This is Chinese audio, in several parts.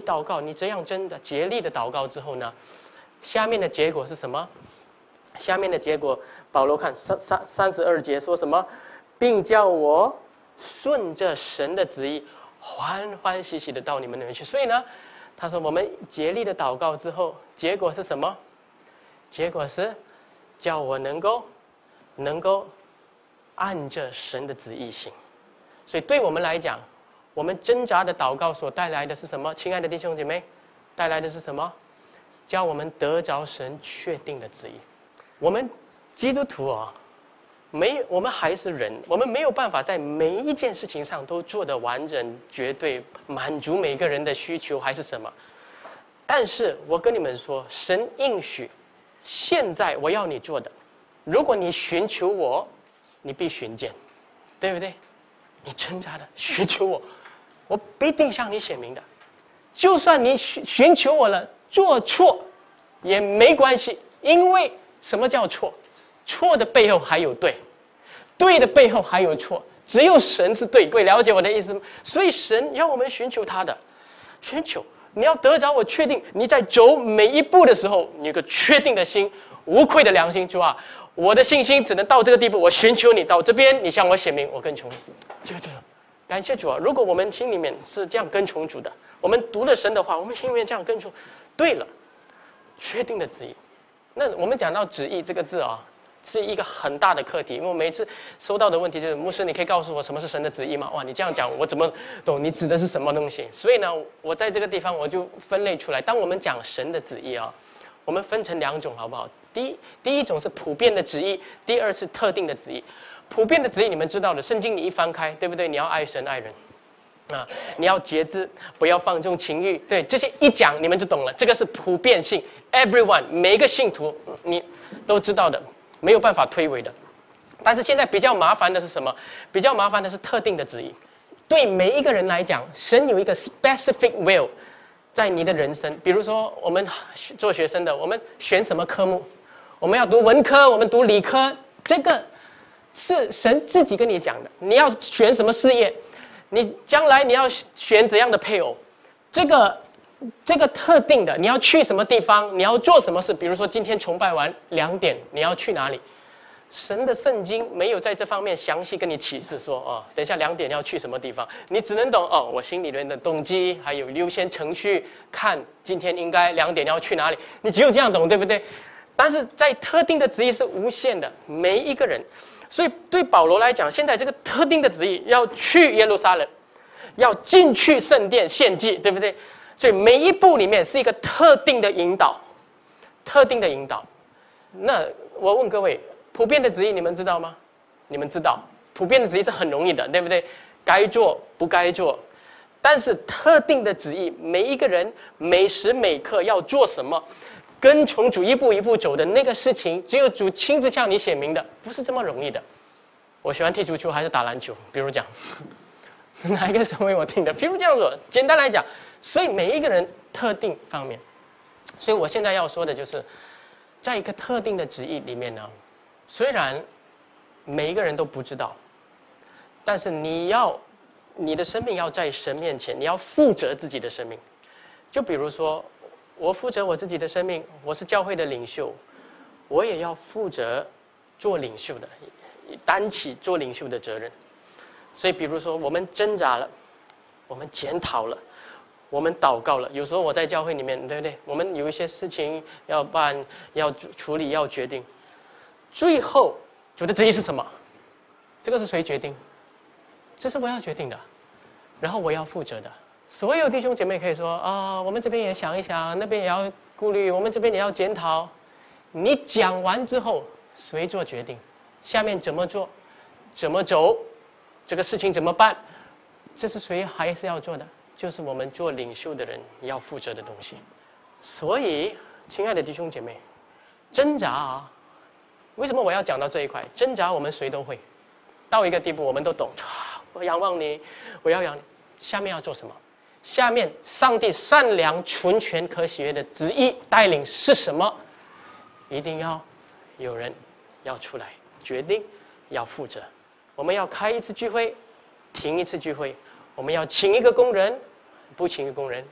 祷告，你这样挣扎竭力的祷告之后呢，下面的结果是什么？下面的结果，保罗看32节说什么？并叫我顺着神的旨意，欢欢喜喜的到你们那边去。所以呢，他说我们竭力的祷告之后，结果是什么？结果是叫我能够按着神的旨意行。所以对我们来讲，我们挣扎的祷告所带来的是什么？亲爱的弟兄姐妹，带来的是什么？叫我们得着神确定的旨意。我们基督徒我们还是人，我们没有办法在每一件事情上都做得完整、绝对满足每个人的需求，还是什么？但是我跟你们说，神应许，现在我要你做的，如果你寻求我，你必寻见，对不对？你挣扎的寻求我，我必定向你显明的。就算你寻求我了，做错也没关系，因为什么叫错？错的背后还有对，对的背后还有错，只有神是对。各位了解我的意思吗？所以神要我们寻求他的，寻求你要得着我确定，你在走每一步的时候，你有个确定的心，无愧的良心。主啊，我的信心只能到这个地步，我寻求你到这边，你向我显明，我跟从你。这个就是感谢主啊！如果我们心里面是这样跟从主的，我们读了神的话，我们心里面这样跟从，对了，确定的旨意。那我们讲到旨意这个字是一个很大的课题，因为我每次收到的问题就是，牧师，你可以告诉我什么是神的旨意吗？哇，你这样讲，我怎么懂你指的是什么东西？所以呢，我在这个地方我就分类出来。当我们讲神的旨意我们分成2种，好不好？第一种是普遍的旨意，第二是特定的旨意。普遍的旨意你们知道的，圣经你一翻开，对不对？你要爱神爱人你要节制，不要放纵情欲，对，这些一讲你们就懂了。这个是普遍性 ，everyone 每一个信徒你都知道的，没有办法推诿的。但是现在比较麻烦的是什么？比较麻烦的是特定的旨意。对每一个人来讲，神有一个 specific will 在你的人生。比如说我们做学生的，我们选什么科目，我们要读文科，我们读理科，这个是神自己跟你讲的。你要选什么事业，你将来你要选怎样的配偶，这个特定的，你要去什么地方，你要做什么事。比如说今天崇拜完2点，你要去哪里？神的圣经没有在这方面详细跟你启示说等一下2点要去什么地方，你只能懂我心里面的动机，还有优先程序，看今天应该2点要去哪里，你只有这样懂，对不对？但是在特定的旨意是无限的，每一个人。所以对保罗来讲，现在这个特定的旨意要去耶路撒冷，要进去圣殿献祭，对不对？所以每一步里面是一个特定的引导，特定的引导。那我问各位，普遍的旨意你们知道吗？你们知道，普遍的旨意是很容易的，对不对？该做不该做。但是特定的旨意，每一个人每时每刻要做什么，跟从主一步一步走的那个事情，只有主亲自向你显明的，不是这么容易的。我喜欢踢足球还是打篮球？比如讲，哪一个是为我定的？比如这样说，简单来讲，所以每一个人特定方面。所以我现在要说的就是，在一个特定的旨意里面呢，虽然每一个人都不知道，但是你的生命要在神面前，你要负责自己的生命。就比如说，我负责我自己的生命，我是教会的领袖，我也要负责做领袖的，担起做领袖的责任。所以比如说我们挣扎了，我们检讨了，我们祷告了，有时候我在教会里面，对不对？我们有一些事情要办，要处理，要决定，最后主的旨意是什么？这个是谁决定？这是我要决定的，然后我要负责的。所有弟兄姐妹可以说我们这边也想一想，那边也要顾虑，我们这边也要检讨。你讲完之后，谁做决定？下面怎么做？怎么走？这个事情怎么办？这是谁还是要做的？就是我们做领袖的人要负责的东西。所以，亲爱的弟兄姐妹，挣扎为什么我要讲到这一块？挣扎我们谁都会，到一个地步我们都懂。我仰望你，我要仰你。下面要做什么？下面上帝善良、纯全、可喜悦的旨意带领是什么？一定要有人要出来决定，要负责。我们要开一次聚会，停一次聚会；我们要请一个工人，不请一个工人，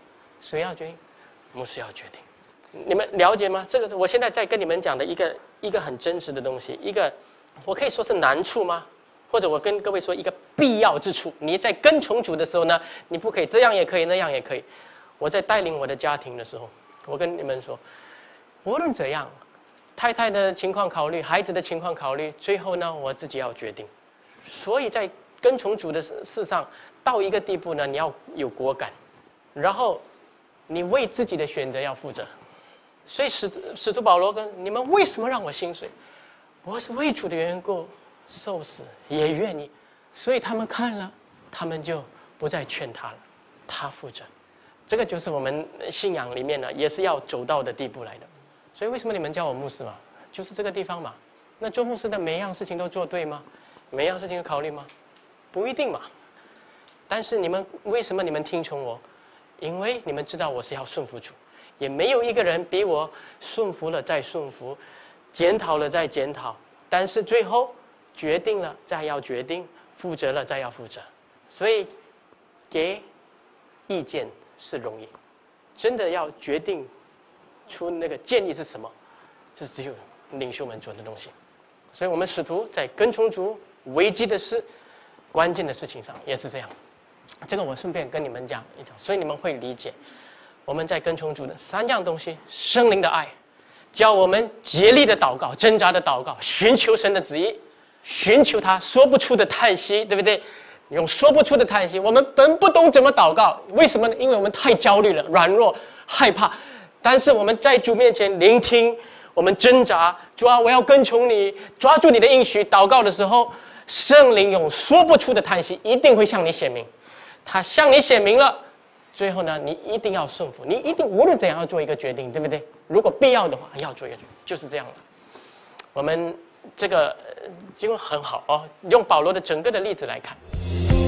谁要决定？牧师要决定。你们了解吗？这个是我现在在跟你们讲的一个很真实的东西，一个我可以说是难处吗？或者我跟各位说一个必要之处。你在跟从主的时候呢，你不可以这样也可以，那样也可以。我在带领我的家庭的时候，我跟你们说，无论怎样，太太的情况考虑，孩子的情况考虑，最后呢，我自己要决定。所以在跟从主的事上，到一个地步呢，你要有果敢，然后你为自己的选择要负责。所以使徒保罗跟你们为什么让我薪水？我是为主的缘故受死，也愿意。所以他们看了，他们就不再劝他了，他负责。这个就是我们信仰里面呢，也是要走到的地步来的。所以为什么你们叫我牧师嘛？就是这个地方嘛。那做牧师的每一样事情都做对吗？每一样事情都考虑吗？不一定嘛。但是你们为什么你们听从我？因为你们知道我是要顺服主，也没有一个人比我顺服了再顺服，检讨了再检讨，但是最后决定了再要决定，负责了再要负责。所以给意见是容易，真的要决定出那个建议是什么，这只有领袖们做的东西。所以我们使徒在跟从主危机的事、关键的事情上也是这样。这个我顺便跟你们讲一讲，所以你们会理解我们在跟从主的3样东西：圣灵的爱，教我们竭力的祷告、挣扎的祷告，寻求神的旨意，寻求他说不出的叹息，对不对？用说不出的叹息，我们本不懂怎么祷告，为什么呢？因为我们太焦虑了、软弱、害怕。但是我们在主面前聆听，我们挣扎，主啊，我要跟从你，抓住你的应许。祷告的时候，圣灵用说不出的叹息一定会向你显明，他向你显明了，最后呢，你一定要顺服，你一定无论怎样要做一个决定，对不对？如果必要的话，要做一个决定，就是这样的。我们这个经文很好哦，用保罗的整个的例子来看。